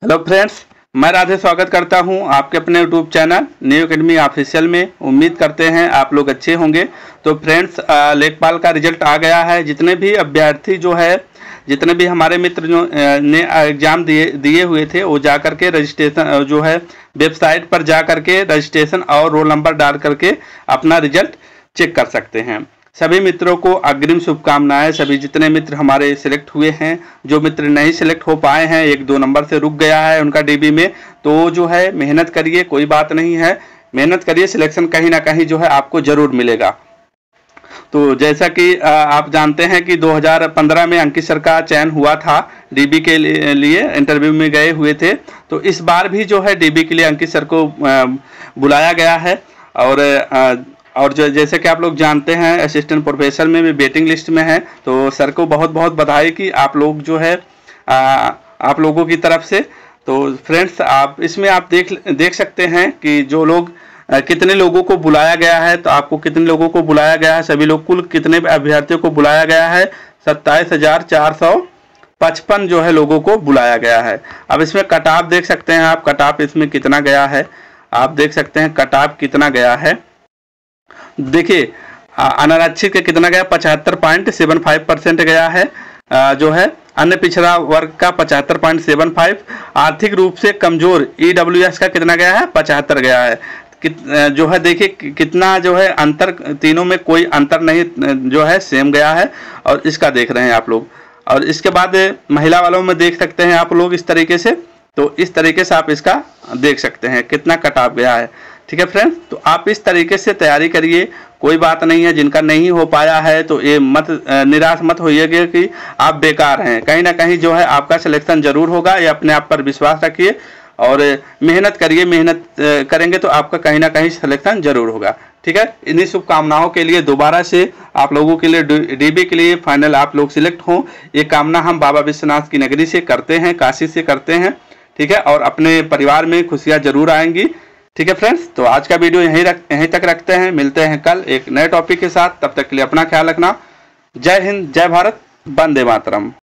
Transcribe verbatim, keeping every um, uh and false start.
Hello friends, मैं राधे स्वागत करता हूं आपके अपने YouTube channel new academy official में। उम्मीद करते हैं आप लोग अच्छे होंगे। तो फ्रेंड्स, लेखपाल का रिजल्ट आ गया है। जितने भी अभ्यर्थी जो है, जितने भी हमारे मित्र जो ने एग्ज़ाम दिए दिए हुए थे, वो जा करके रजिस्ट्रेशन जो है वेबसाइट पर जा करके रजिस्ट्रेशन और रोल नंबर डाल करके अपना रिजल्ट चेक कर सकते हैं। सभी मित्रों को अग्रिम शुभकामनाएं। सभी जितने मित्र हमारे सिलेक्ट हुए हैं, जो मित्र नहीं सिलेक्ट हो पाए हैं, एक दो नंबर से रुक गया है उनका डीबी में, तो जो है मेहनत करिए, कोई बात नहीं है, मेहनत करिए, सिलेक्शन कहीं ना कहीं जो है आपको जरूर मिलेगा। तो जैसा कि आप जानते हैं कि दो हज़ार पंद्रह में अंकित सर का चयन हुआ था, डीबी के लिए इंटरव्यू में गए हुए थे। तो इस बार भी जो है डीबी के लिए अंकित सर को बुलाया गया है। और और जो जैसे कि आप लोग जानते हैं, असिस्टेंट प्रोफेसर में भी वेटिंग लिस्ट में है। तो सर को बहुत बहुत बधाई कि आप लोग जो है आ, आप लोगों की तरफ से। तो फ्रेंड्स, आप इसमें आप देख देख सकते हैं कि जो लोग आ, कितने लोगों को बुलाया गया है। तो आपको कितने लोगों को बुलाया गया है, सभी लोग कुल कितने अभ्यर्थियों को बुलाया गया है? सत्ताईस हजार चार सौ पचपन जो है लोगों को बुलाया गया है। अब इसमें कट ऑफ देख सकते हैं आप, कट ऑफ इसमें कितना गया है, आप देख सकते हैं कट ऑफ कितना गया है। देखिए, अनारक्षित का कितना गया? पचहत्तर पॉइंट सेवन फाइव परसेंट गया है आ, जो है अन्य पिछड़ा वर्ग का पचहत्तर पॉइंट सेवन फाइव। आर्थिक रूप से कमजोर ईडब्ल्यू एस का कितना गया है? पचहत्तर गया है। कित, जो है देखिए कितना जो है अंतर, तीनों में कोई अंतर नहीं जो है सेम गया है। और इसका देख रहे हैं आप लोग। और इसके बाद महिला वालों में देख सकते हैं आप लोग इस तरीके से। तो इस तरीके से आप इसका देख सकते हैं कितना कट ऑफ गया है। ठीक है फ्रेंड्स, तो आप इस तरीके से तैयारी करिए, कोई बात नहीं है। जिनका नहीं हो पाया है तो ये मत निराश मत होइएगा कि आप बेकार हैं। कहीं ना कहीं जो है आपका सिलेक्शन जरूर होगा। ये अपने आप पर विश्वास रखिए और मेहनत करिए। मेहनत करेंगे तो आपका कहीं ना कहीं सिलेक्शन जरूर होगा। ठीक है, इन्हीं शुभकामनाओं के लिए दोबारा से आप लोगों के लिए डीबी के लिए फाइनल आप लोग सिलेक्ट हों, ये कामना हम बाबा विश्वनाथ की नगरी से करते हैं, काशी से करते हैं। ठीक है, और अपने परिवार में खुशियाँ जरूर आएंगी। ठीक है फ्रेंड्स, तो आज का वीडियो यहीं रख यहीं तक रखते हैं। मिलते हैं कल एक नए टॉपिक के साथ। तब तक के लिए अपना ख्याल रखना। जय हिंद, जय भारत, वंदे मातरम।